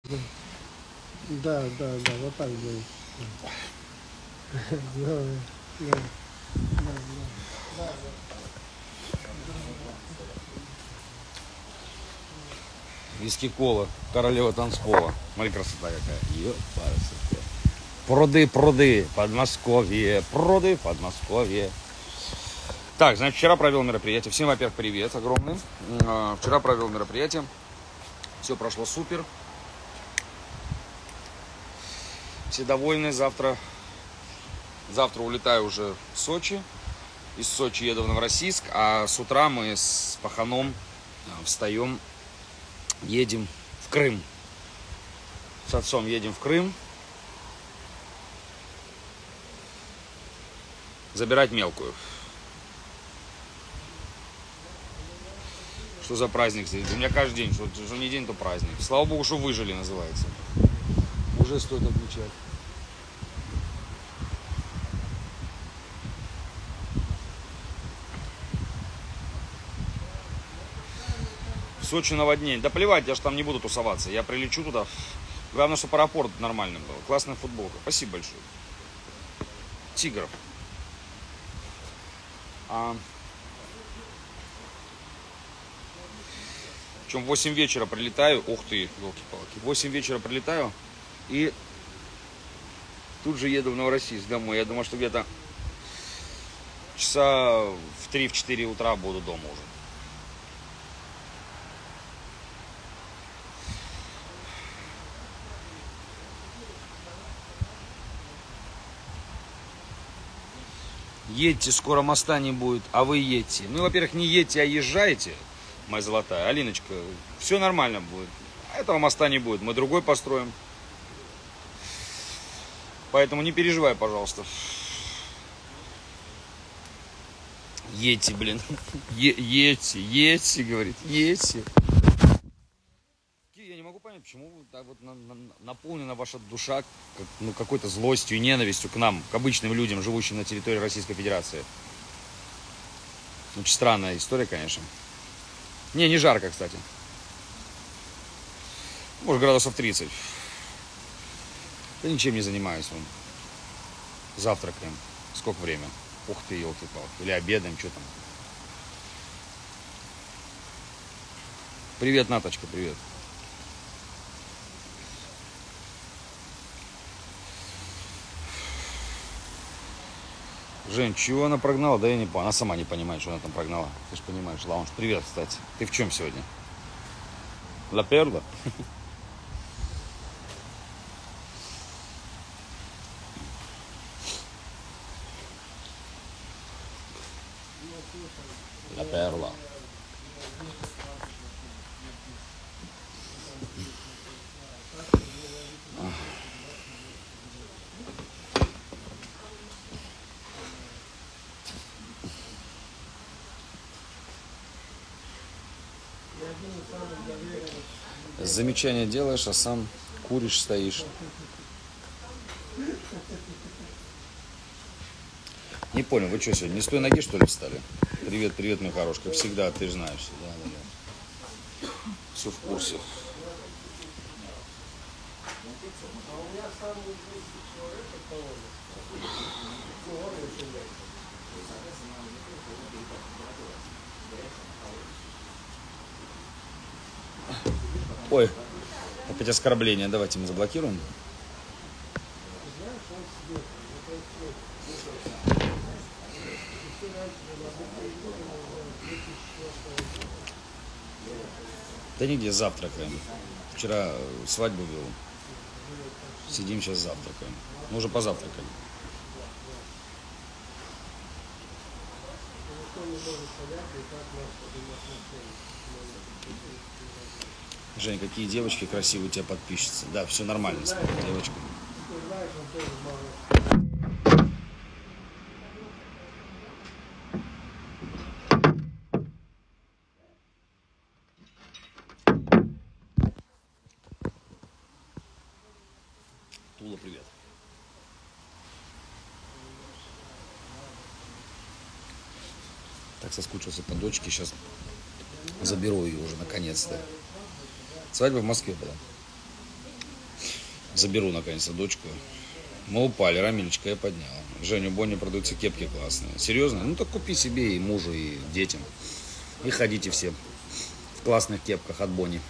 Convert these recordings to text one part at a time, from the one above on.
Да, да, да, вот так будет. Да, да, да. Виски-кола, королева танцпола. Смотри, красота какая. Ёпарасоте. Пруды, пруды, Подмосковье, пруды, Подмосковье. Так, значит, вчера провел мероприятие. Всем, во-первых, привет огромный. Вчера провел мероприятие. Все прошло супер. Все довольны. Завтра улетаю уже в Сочи. Из Сочи еду в Новороссийск. А с утра мы с паханом встаем, едем в Крым. С отцом едем в Крым. Забирать мелкую. Что за праздник здесь? У меня каждый день, что не день, то праздник. Слава богу, что выжили, называется. Уже стоит отмечать. В Сочи наводнение. Да плевать, я же там не буду тусоваться. Я прилечу туда. Главное, чтобы аэропорт нормальный был. Классная футболка. Спасибо большое. Тигров. Причем в 8 вечера прилетаю. Ух ты, елки-палки. В 8 вечера прилетаю. И тут же еду в Новороссийск домой. Я думаю, что где-то часа в 3-4 утра буду дома уже. Едьте, скоро моста не будет, а вы едьте. Ну, во-первых, не едьте, а езжайте, моя золотая. Алиночка, все нормально будет. А этого моста не будет, мы другой построим. Поэтому не переживай, пожалуйста. Едьте, блин. Едьте, говорит, едьте. Я не могу понять, почему так вот наполнена ваша душа какой-то злостью и ненавистью к нам, к обычным людям, живущим на территории Российской Федерации. Очень странная история, конечно. Не жарко, кстати. Может, градусов 30. Да ничем не занимаюсь. Вон. Завтракаем. Сколько время? Ух ты, елки-палки. Или обедаем, что там. Привет, Наточка, привет. Жень, чего она прогнала? Да я не понял. Она сама не понимает, что она там прогнала. Ты же понимаешь, Лаунж. Привет, кстати. Ты в чем сегодня? Ла Перла? Ла Перла. Замечание делаешь, а сам куришь, стоишь. Не понял, вы что сегодня, не с той ноги, что ли, встали? Привет, привет, мой хороший, как всегда, ты же знаешь. Да. Все в курсе. Ой, опять оскорбление. Давайте мы заблокируем. Да нигде, завтракаем. Вчера свадьбу вел. Сидим сейчас завтракаем. Мы уже позавтракали. Жень, какие девочки красивые у тебя подписчицы. Да, все нормально с девочками. Тула, привет. Так соскучился по дочке. Сейчас заберу ее уже наконец-то. Свадьба в Москве была. Заберу наконец-то дочку. Мы упали, Рамилечка я поднял. Женю, Бонни продаются кепки классные. Серьезно? Ну так купи себе и мужу, и детям. И ходите все в классных кепках от Бонни.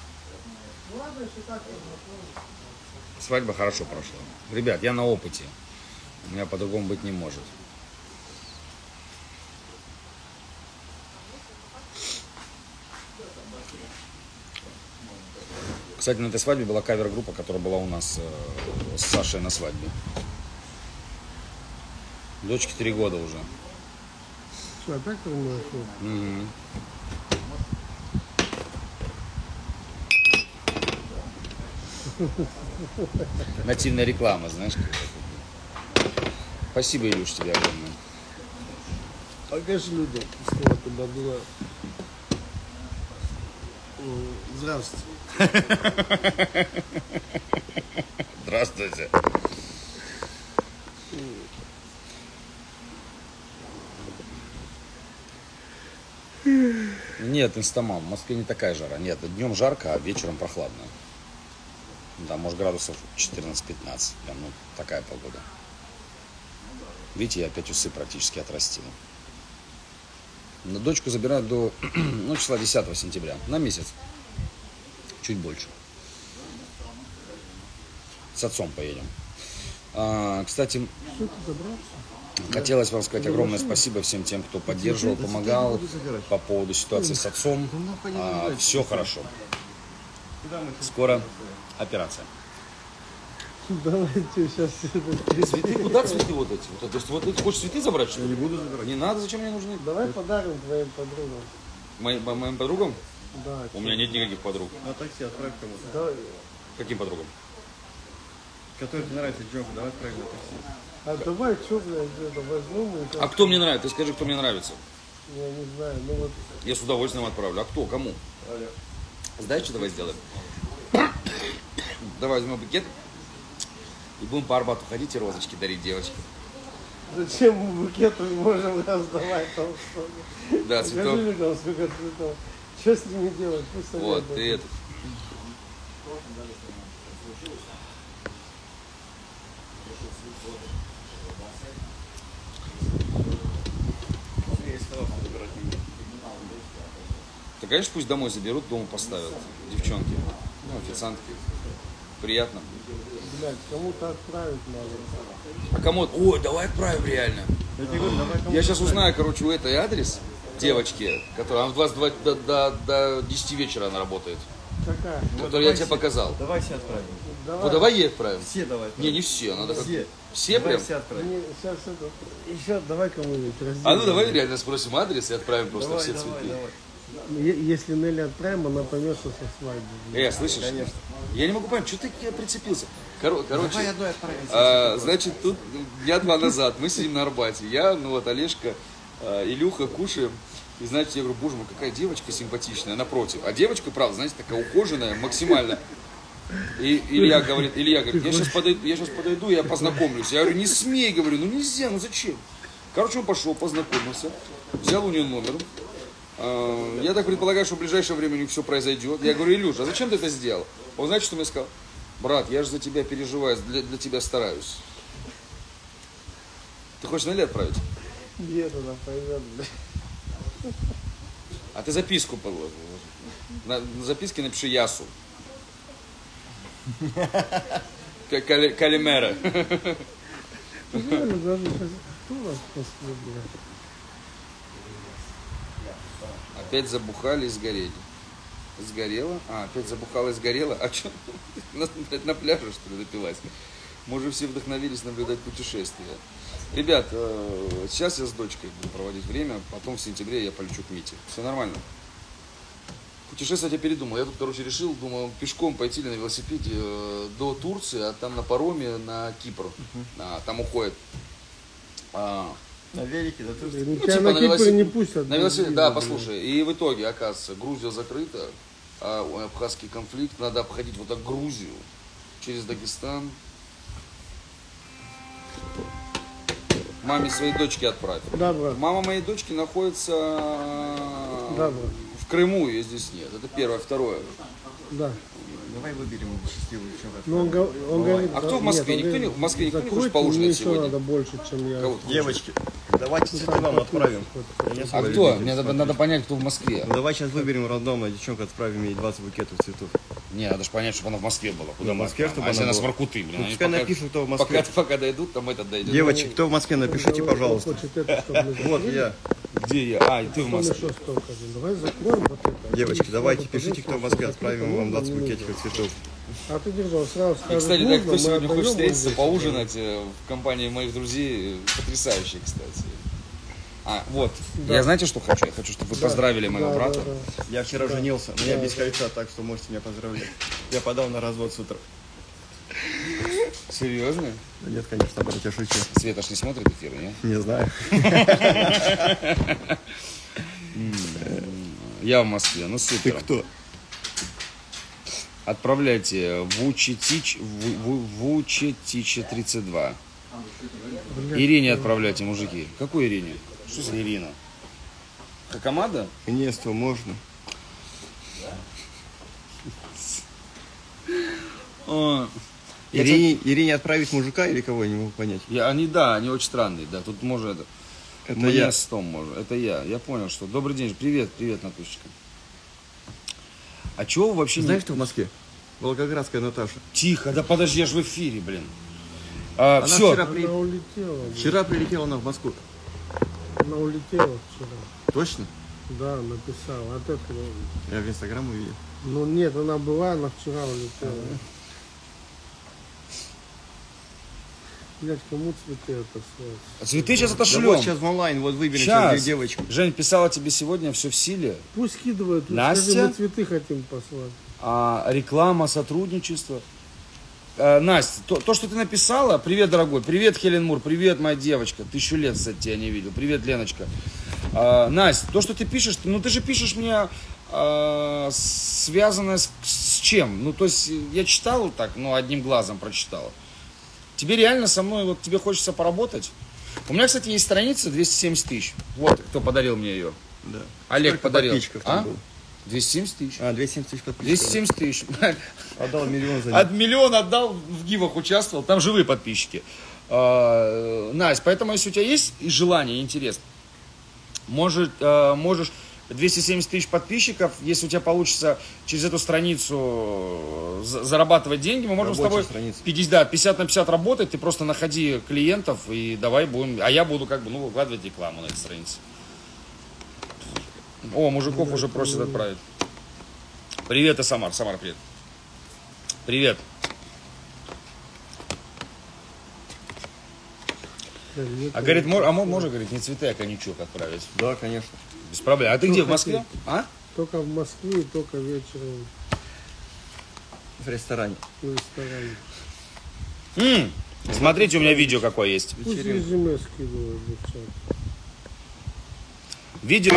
Свадьба хорошо прошла. Ребят, я на опыте. У меня по-другому быть не может. Кстати, на этой свадьбе была кавер-группа, которая была у нас с Сашей на свадьбе. Дочке 3 года уже. Что, опять понимаешь? Угу. Нативная реклама, знаешь. Спасибо, Илюш, тебе огромное. Покажи людям, что туда было. Здравствуйте. Здравствуйте. Нет, инстамам. В Москве не такая жара. Нет, днем жарко, а вечером прохладно. Да, может градусов 14-15. Прям, ну, такая погода. Видите, я опять усы практически отрастил. Но дочку забирают до ну, числа 10 сентября. На месяц. Чуть больше. С отцом поедем. Кстати, Что ты добрался? хотелось вам сказать огромное спасибо всем тем, кто поддерживал, помогал по поводу ситуации с отцом. Все хорошо. Скоро операция. Давайте сейчас Цветы? Куда цветы вот эти? То есть вот ты хочешь цветы забрать, что ли? Не буду забирать. Не надо, зачем мне нужны? Давай подарим твоим подругам. Моим подругам? Да. У меня нет никаких подруг. На такси отправь кому-то. Давай. Каким подругам? Который тебе нравится, Джонку, давай отправь на такси. А давай, что, блядь, это возьмем и А кто мне нравится? Ты скажи, кто мне нравится. Я не знаю, ну вот. Я с удовольствием отправлю. А кто? Кому? Знаешь, что давай сделаем? Давай возьмем букет и будем по Арбату ходить и розочки дарить девочке. Зачем мы букеты можем раздавать там что ли? Да, Покажи цветов. людям, сколько цветов. Что с ними делать? Пусть Вот, советуют. и это. Я сказал, что забирать не буду. Да, конечно, пусть домой заберут, дома поставят. Девчонки, ну, официантки. Приятно. Блядь, кому-то отправить надо. А кому? Ой, давай отправим реально. Я тебе говорю, давай кому-то Я сейчас отправь. узнаю, короче, у этой адрес девочки, которая она в 22 до 10 вечера она работает. Какая? Которую я тебе показал. Давай все отправим. Вот давай ей отправим. Все давай отправим. Не все, надо как... Все. Все Давай прям? все отправим. Не, сейчас это. Еще давай кому-нибудь раздельно. А ну давай реально спросим адрес и отправим просто Давай, все давай, цветы. давай. Если Нелли отправим, она поймет, что со свадьбы. Слышишь? Конечно. Я не могу понять, что ты прицепился? Короче, Давай одной отправим. значит, тут дня 2 назад мы сидим на Арбате. Я, ну вот, Олежка, Илюха кушаем. И знаете, я говорю, боже мой, какая девочка симпатичная, напротив. А девочка, правда, знаете, такая ухоженная, максимально. И Илья говорит, я сейчас подойду, я познакомлюсь. Я говорю, не смей, говорю, ну нельзя, ну зачем? Короче, он пошел, познакомился, взял у нее номер. Я так предполагаю, что в ближайшее время у них все произойдет. Я говорю, Илюша, а зачем ты это сделал? Он, знаете, что мне сказал? Брат, я же за тебя переживаю, для тебя стараюсь. Ты хочешь Нелли отправить? Где туда пойдет, блядь? А ты записку положи. На записке напиши Ясу. Калимера. Реально, даже кто у нас после, блядь? Опять забухали и сгорели. Сгорела? Опять забухала и сгорела? А что? На пляже, что ли, напилась? Мы уже все вдохновились наблюдать путешествия. Ребят, сейчас я с дочкой буду проводить время, потом в сентябре я полечу к Мите. Все нормально. Путешествовать я передумал. Я тут, короче, решил, думал, пешком пойти или на велосипеде до Турции, а там на пароме на Кипр. Там уходит. На велике, да тут. Ну, Ну, тебя типа на на Кипре велосипед- не пустят. На велосипеде, без да, визы, послушай. И в итоге, оказывается, Грузия закрыта, а абхазский конфликт, надо обходить вот так Грузию через Дагестан. Маме своей дочки отправь. блядь. Да, брат, Мама моей дочки находится да, брат, в Крыму, ее здесь нет. Это первое. Второе. да. Давай выберем счастливую девчонку. Ну, он говорит, А кто в Москве? нет, никто он не, в Москве никто не хочет закройте, мне поужинать еще сегодня? надо больше, чем я. Кого? Девочки, давайте цветы вам отправим. Я не А особо кто? любитель Мне смотреть. надо понять, кто в Москве. Ну давай сейчас выберем рандомно девчонку, отправим ей 20 букетов цветов. Не, надо же понять, чтобы она в Москве была. Куда Ну, в мы Москве, отправим? чтобы А если она она с была. Воркуты, блин? Ну, они пускай пока- напишут, кто в Москве. Пока дойдут, там этот дойдет. Девочки, кто в Москве, напишите, пожалуйста. Хочет это, чтобы мы Вот закрыли. я. Где я? А, и ты в Потом Москве. еще столько. Давай закроем вот это. Девочки, И давайте сразу пишите, кто в Москве, отправим вам 20 букетиков цветов. А ты держал, сразу И, скажешь, кстати, да, нужно, кто мы сегодня хочет отдаем, встретиться, он здесь. поужинать в компании моих друзей, потрясающие, кстати. А, вот. Да. Я знаете, что хочу? Я хочу, чтобы вы поздравили моего Да, брата. да, да. Я вчера женился, но я без кольца, так что можете меня поздравлять. Я подал на развод с утра. Серьезно? Да нет, конечно, брат, я шучу. Света ж не смотрит эфиры, не? Не знаю. Я в Москве, ну Ты супер. кто? Отправляйте Вучетича 32. Ирине отправляйте, мужики. Какой Ирине? Что за Ирина? Хакамада? Инесту можно. Ирине отправить мужика или кого, я не могу понять. Они очень странные, да. Тут можно это. Это Мне я. с Том можно. Это я. Я понял, что. Добрый день. Привет, Натушечка. А чего вы вообще Знаешь, что в Москве? Волгоградская Наташа. Тихо, да подожди, я же в эфире, блин. Она Все. вчера, Она улетела. вчера прилетела она в Москву. Она улетела вчера. Точно? Да, написала. От этого. Я в Инстаграм увидел. Ну нет, она была, она вчера улетела. Блять, кому цветы отослать? Цветы сейчас Да отошлем. вот сейчас в онлайн, вот выберем Сейчас. сейчас девочку. Жень писала тебе сегодня, все в силе. Пусть скидывают. Настя? Скажи, мы цветы хотим послать. Реклама, сотрудничество. Настя, то, что ты написала, привет, дорогой, привет, Хелен Мур, привет, моя девочка, 1000 лет, кстати, тебя не видел, привет, Леночка. Настя, то, что ты пишешь, ну ты же пишешь мне связанное с чем? Ну, то есть, я читал так, но одним глазом прочитал. Тебе реально со мной, вот тебе хочется поработать? У меня, кстати, есть страница 270 тысяч. Вот, кто подарил мне ее. Да. Олег Сколько подарил. подписчиков там было? 270 тысяч. 270 тысяч подписчиков. 270 тысяч. Отдал миллион за От миллиона отдал, в гивах участвовал, там живые подписчики. Настя, поэтому если у тебя есть и желание, и интерес, можешь 270 тысяч подписчиков, если у тебя получится через эту страницу зарабатывать деньги, мы можем Рабочая с тобой страница. 50 на 50 работать, ты просто находи клиентов и давай будем, а я буду выкладывать рекламу на этой странице. О, мужиков уже просят отправить. Привет, Самар, привет. Привет. А говорит, можно, говорит, не цветы, а коньячок отправить? Да, конечно. Без проблем. А ты где, в Москве? А? Только в Москве и только вечером В ресторане. в ресторане. Смотрите, у меня видео какое есть. Пусть резюме скидывают в чат. Видео.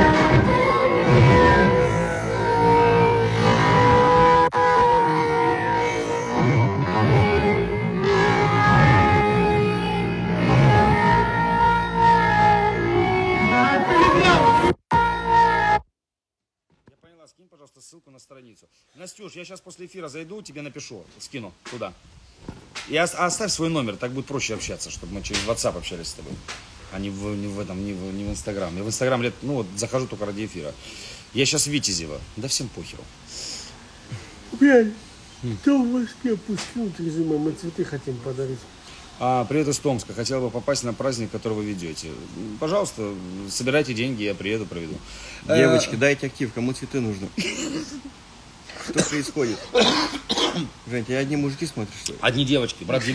Скинь, пожалуйста, ссылку на страницу. Настюш, я сейчас после эфира зайду, тебе напишу, скину туда. И оставь свой номер, так будет проще общаться, чтобы мы через WhatsApp общались с тобой, а не в Инстаграм. Я в Инстаграм захожу только ради эфира. Я сейчас в Витязево, да всем похеру. Блядь, кто в Москве пустил резюме, мы цветы хотим подарить. Привет из Томска. Хотел бы попасть на праздник, который вы ведете. Пожалуйста, собирайте деньги, я приеду, проведу. Девочки, дайте актив, кому цветы нужны. Что происходит? Жень, ты одни мужики смотришь, что ли? Одни девочки. Брат,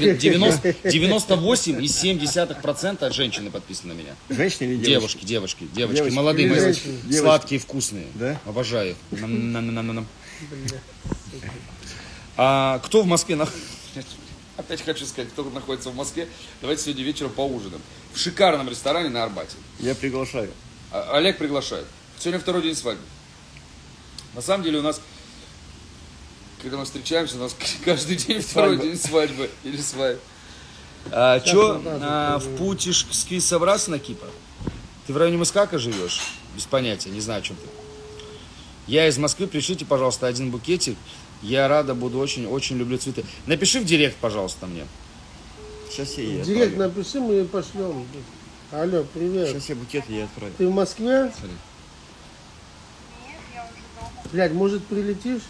98,7% от женщины подписаны на меня. Женщины или девушки? Девочки. Девочки Молодые, или мои, женщины? сладкие, вкусные. Да? Обожаю их. Нам. Кто в Москве находится? Опять хочу сказать, кто находится в Москве. Давайте сегодня вечером поужинаем. В шикарном ресторане на Арбате. Я приглашаю. Олег приглашает. Сегодня второй день свадьбы. На самом деле у нас, когда мы встречаемся, у нас каждый день второй день свадьбы или свадьбы. В Путишки собрался на Кипр? Ты в районе Мыскака живешь? Без понятия, не знаю, о чем ты. Я из Москвы, пришлите, пожалуйста, один букетик. Я рада, буду очень люблю цветы. Напиши в директ, пожалуйста, мне. Сейчас я ей Директ отправлю. напиши, мы ей пошлем. Алло, привет. Сейчас я букет ей отправлю. Ты в Москве? Смотри. Блядь, может прилетишь?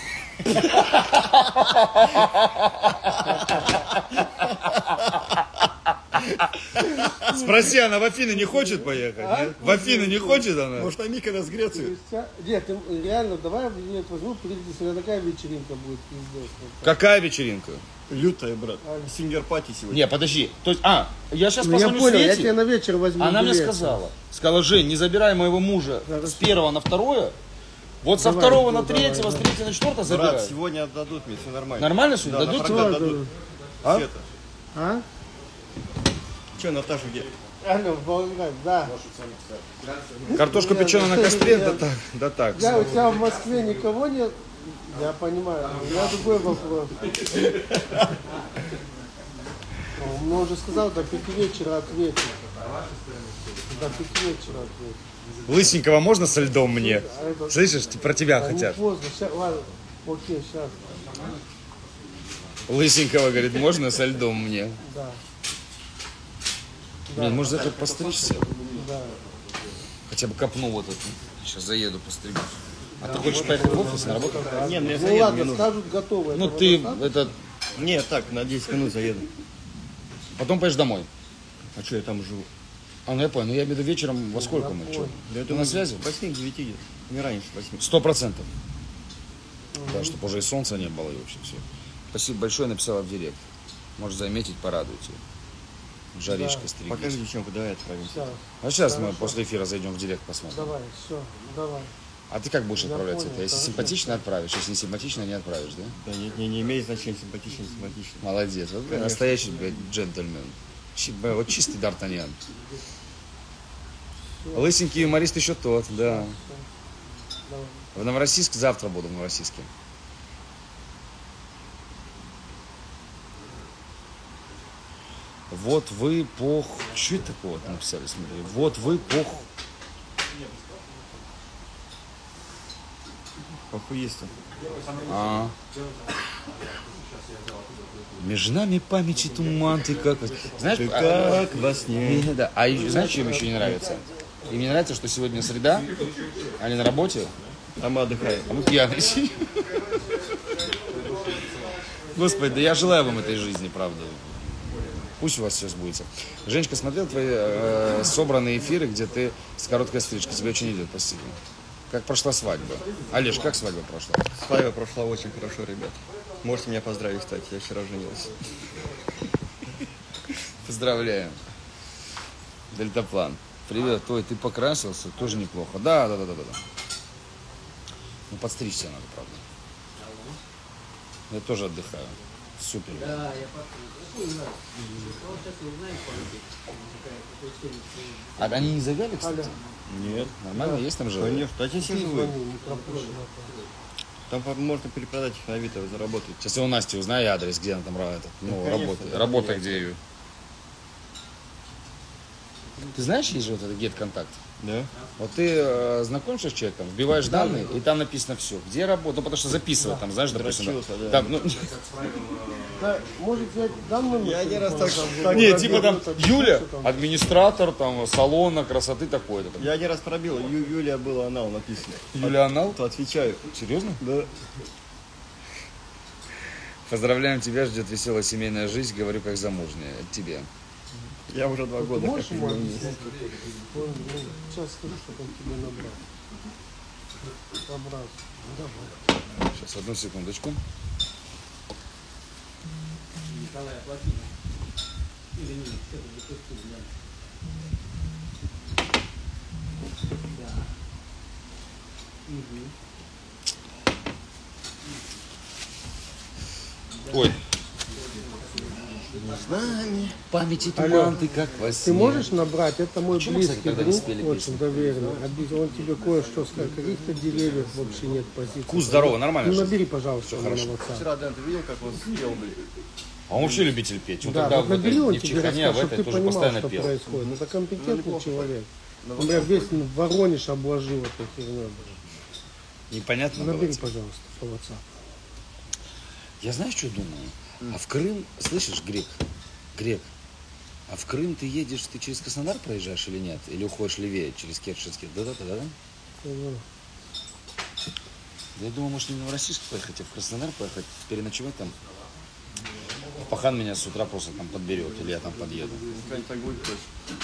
Спроси, она в Афины не хочет поехать? Нет? В Афины не хочет она? Может, на Миконос в Грецию? Нет, ты реально, давай я билет возьму, прилети, сегодня такая вечеринка будет, пиздец. Какая вечеринка? Лютая, брат. Сингер-пати сегодня. Не, подожди. То есть, я сейчас Ну, я позвоню понял, я Свете. тебе на вечер возьму Она мне билет. сказала, Жень, не забирай моего мужа Хорошо. с 1 на 2, вот со Давай, 2 на ну, 3, давай, с давай. 3 на 4 забирай. Брат, сегодня отдадут мне, все нормально. Нормально сегодня? Да, Дадут на тебе? прокат Что, дадут. А? Света. А? Че, Наташа где? Алло, Волгоград, да. Картошку печеную на костре? Да так. Я у тебя в Москве никого нет? Я понимаю. У меня другой вопрос. Он мне уже сказал, до 5 вечера ответит. До 5 вечера ответит. Лысенького можно со льдом мне? А это- Слышишь, про тебя Да не хотят. поздно, сейчас, ладно. Окей, сейчас. Лысенького, говорит, можно со льдом мне? Да. Блин, может за это постричься? Да. Хотя бы копну вот эту. Сейчас заеду постригусь. А ты хочешь поехать в офис на работу? Не, ну я Ну заеду, мне ладно, нужно. скажут готово. Ну Этого ты, достаточно? это, Не, так, на 10 минут заеду. потом поедешь домой. А что я там живу? А, ну я понял, ну я имею в виду вечером, во сколько мы? Что? Да Ты на связи? 8 к 9 где-то. Не раньше 8. 100%. Да, чтобы уже и солнца не было и вообще все. Спасибо большое, написала в директ. Можешь заметить, порадуйте. Жаришка, Да. стригись. Покажи девчонку, давай отправимся. Сейчас, А сейчас мы Хорошо. после эфира зайдем в директ, посмотрим. давай, все, давай. А ты как будешь Я отправлять понял, это? Если хорошо. симпатично отправишь, если не симпатично, не отправишь, да? Да не имеет значения, симпатично, не симпатично. Молодец. Вот, Конечно. настоящий, блядь, джентльмен. Вот чистый Д'Артаньян. Лысенький юморист еще тот, да. Давай. В Новороссийск завтра буду в Новороссийске. Вот вы Что это такое написали, смотри? Вот вы Похуисто. А. Между нами памяти туман, ты как... Знаешь, Ты как во сне. да. А знаешь, что им еще не нравится? Им не нравится, что сегодня среда, они на работе, А мы отдыхаем. а мы пьяные сидим. Господи, да я желаю вам этой жизни, правда. Пусть у вас все сбудется. Женечка, смотрел твои собранные эфиры, где ты с короткой стрижкой. Тебе очень идет, спасибо. Как прошла свадьба? Олеж, как свадьба прошла? Свадьба прошла очень хорошо, ребят. Можете меня поздравить, кстати, я вчера женился. Поздравляем. Дельтаплан. Привет, Ой, ты покрасился? Тоже неплохо. Да. Ну, подстричься надо, правда. Я тоже отдыхаю. Супер. А они не завяли, кстати? Нет. Нормально, есть там живые? Конечно, да, все живые. Звони, не пропущено. Там можно перепродать их на Авито, заработать. Сейчас я у Насти узнаю адрес, где она там конечно, работает. да. Работа где ее. Ты знаешь, есть же вот этот GetContact? Да? Вот ты знакомишься с человеком, вбиваешь данные, и там написано все. Где работа? Ну, потому что записывать там, знаешь, допустим. Дрочился, да. Там, ну, Да, может, я дам номер? Я один раз телефона, так- там, не, вот, типа там вот, Юля, что там. администратор там салона красоты такой-то. Там. Я один раз пробил, Юлия была анал написано. Юлия Анал? То отвечаю. Серьезно? Да. Поздравляем тебя, ждет веселая семейная жизнь, говорю как замужняя. Это тебе. Я уже 2 Ты года можешь как ему изменился. объяснить? Он, ну, сейчас скажу, чтобы он тебе набрал. Набрал. Давай. Сейчас, одну секундочку. Ой. Памяти туман, ты как во Ты можешь набрать? Это мой Почему, кстати, близкий тогда не друг, спели очень песню? доверенный. Он тебе кое-что скажет. Каких-то деревьев вообще нет позиции. Вкус здорово, нормально. Ну, же? набери, пожалуйста, его на хорошо. WhatsApp. Вчера, Дэн, ты видел, как он спел, блин? А он вообще любитель петь. Он Да, тогда вот в этой- набери, он не в тебе Чехане, а в расскажет, этой чтобы ты тоже понимал, постоянно что пел. происходит. Это компетентный неплохо. человек. Он меня весь Воронеж обложил этой херней. Непонятно было Набери, тебе? пожалуйста, по WhatsApp. Я знаешь, что думаю? А в Крым, слышишь, Грек, а в Крым ты едешь, ты через Краснодар проезжаешь или нет? Или уходишь левее, через Керченский? Да? Я думаю, может, не в Новороссийск поехать, а в Краснодар поехать, переночевать там. Пахан меня с утра просто там подберет, или я там подъеду. Так будет точно.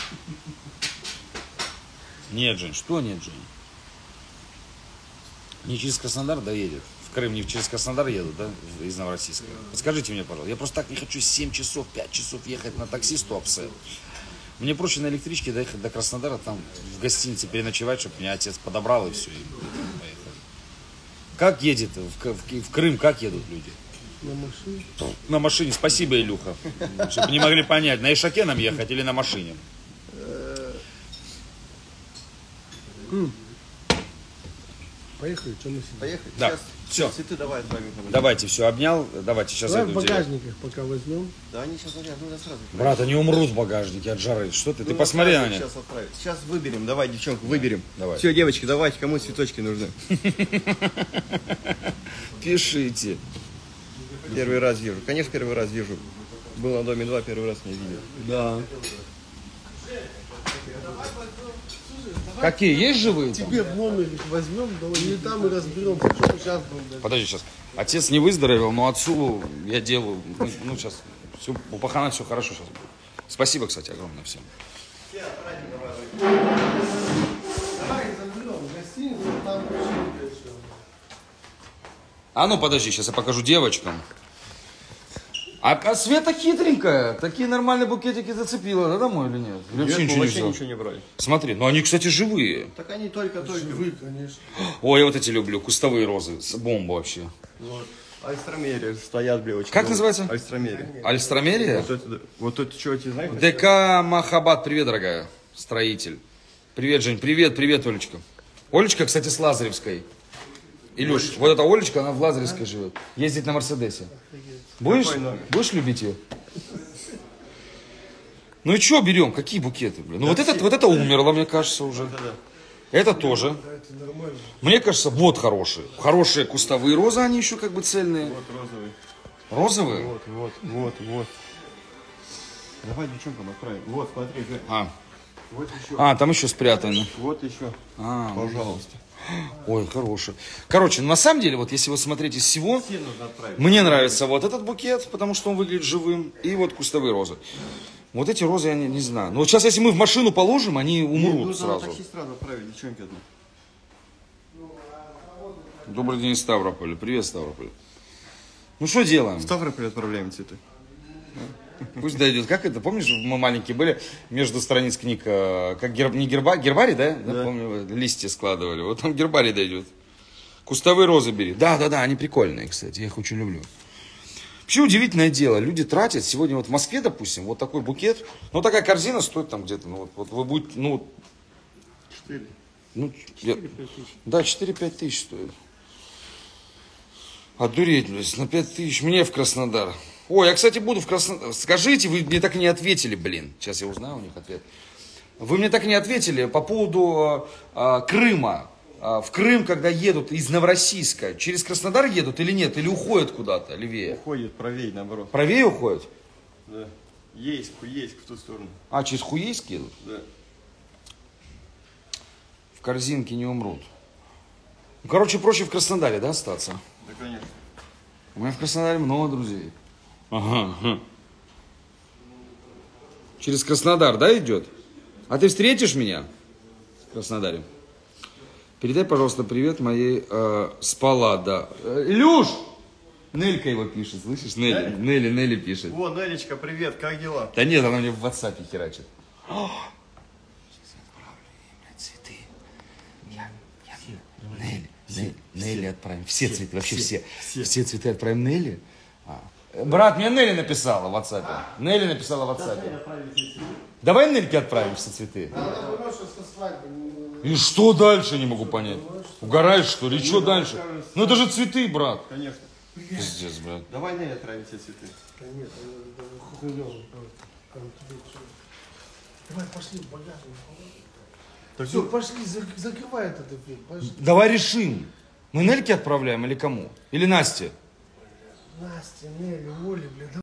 Нет, Жень, что нет, Жень? Не через Краснодар доедет. В Крым не через Краснодар едут, да, из Новороссийска. Подскажите мне, пожалуйста. Я просто так не хочу 7 часов, 5 часов ехать на такси 100 апсет. Мне проще на электричке доехать до Краснодара, там в гостинице переночевать, чтобы меня отец подобрал и все, и поехали. Как едет в Крым, как едут люди? На машине. На машине. Спасибо, Илюха. Чтобы не могли понять, на Ишаке нам ехать или на машине. Поехали, что мы сидим? Поехали. Да, Сейчас всё. Цветы давай отправим. Давайте, все, обнял. Давайте, сейчас Давай я в иду в деревню. багажниках пока возьмем. Да, они сейчас говорят, нужно сразу. Брат, они умрут в багажнике от жары. Что ты? Ты Ну, посмотри на них. Сейчас отправить. Сейчас выберем. Давай, девчонку, выберем. Давай. Все, девочки, давайте, кому цветочки нужны. Пишите. Первый раз вижу. Конечно, первый раз вижу. Был на доме 2, первый раз меня видел. Да. Какие? Есть живые там? Тебе в номер их возьмем, или там и разберемся, что сейчас будем даже. Подожди, сейчас. Отец не выздоровел, но отцу я делаю. Ну, сейчас. Все, у Пахана все хорошо сейчас будет. Спасибо, кстати, огромное всем. Давай заберем в гостиницу, там еще. А ну подожди, сейчас я покажу девочкам. А Света хитренькая. Такие нормальные букетики зацепила, да, домой или нет? Или вообще Нет, ничего не вообще взял? ничего не брали. Смотри, ну они, кстати, живые. Так они только-только. Вы, конечно. Ой, я вот эти люблю, кустовые розы. Бомба вообще. Вот. Альстромерия стоят, бля, очень. Как много. называется? Альстромерия. Альстромерия? Вот это что, эти знаешь? ДК Махабад, привет, дорогая, строитель. Привет, Жень, привет, Олечка. Олечка, кстати, с Лазаревской. Илюш, вот эта Олечка, она в Лазаревской живет. Ездит на Мерседесе. Будешь любить ее? Ну и что берем? Какие букеты, блин? Ну вот это умерло, мне кажется, уже. Это тоже. Да, это нормально. Мне кажется, вот хорошие. Хорошие кустовые розы, они еще как бы цельные. Вот розовый. Розовые? Вот. Давай девчонкам отправим. Вот, смотри, Жень. Вот еще. Там еще спрятаны. Вот еще. Пожалуйста. Ой, хорошие. Короче, на самом деле, вот если вы смотрите из всего, Все нужно отправить. мне нравится вот этот букет, потому что он выглядит живым, и вот кустовые розы. Вот эти розы я не знаю. Но вот сейчас, если мы в машину положим, они умрут Нужно на сразу. такси сразу отправить, девчонки одну. Добрый день, Ставрополь. Привет, Ставрополь. Ну что делаем? В Ставрополь отправляем цветы. Пусть дойдет. Как это? Помнишь, мы маленькие были, между страниц книг, как гербарий, да? Да. Помню, листья складывали. Вот там гербарий дойдет. Кустовые розы бери. Да, они прикольные, кстати, я их очень люблю. Вообще удивительное дело, люди тратят. Сегодня вот в Москве, допустим, вот такой букет, ну такая корзина стоит там где-то, ну вот вы будете, ну... 4. Ну, 4-5 тысяч. Да, 4-5 тысяч стоит. Одуреть, блядь, на 5 тысяч мне в Краснодар. Ой, я, кстати, буду в Краснодар. Скажите, вы мне так и не ответили, блин. Сейчас я узнаю у них ответ. Вы мне так и не ответили по поводу Крыма. В Крым, когда едут из Новороссийска, через Краснодар едут или нет? Или уходят куда-то левее? Уходит правее, наоборот. Правее уходят? Да. Есть в ту сторону. Через Хуейск едут? Да. В корзинке не умрут. Ну, короче, проще в Краснодаре, да, остаться? Да, конечно. У меня в Краснодаре много друзей. Ага. Через Краснодар, да, идет? А ты встретишь меня в Краснодаре? Передай, пожалуйста, привет моей Спалада. Илюш! Нелька его пишет, слышишь? Нелли пишет. О, Нелечка, привет, как дела? Да нет, она мне в WhatsApp херачит. Цветы. Нелли отправим. Все цветы, вообще все. Все цветы отправим Нелли. Брат, мне Нелли написала в WhatsApp. Нелли написала в WhatsApp. Давай Нельке отправим все цветы. И что дальше, не могу понять. Угораешь, что ли? И что дальше? Ну это же цветы, брат. Конечно. Пиздец, брат. Давай Нелли отправим все цветы. Конечно, давай пошли в багажник. Так Все, пошли, закрывай этот эфир. Пошли. Давай решим. Мы Нельке отправляем или кому? Или Насте? Настя, Нелли, Оля, блин.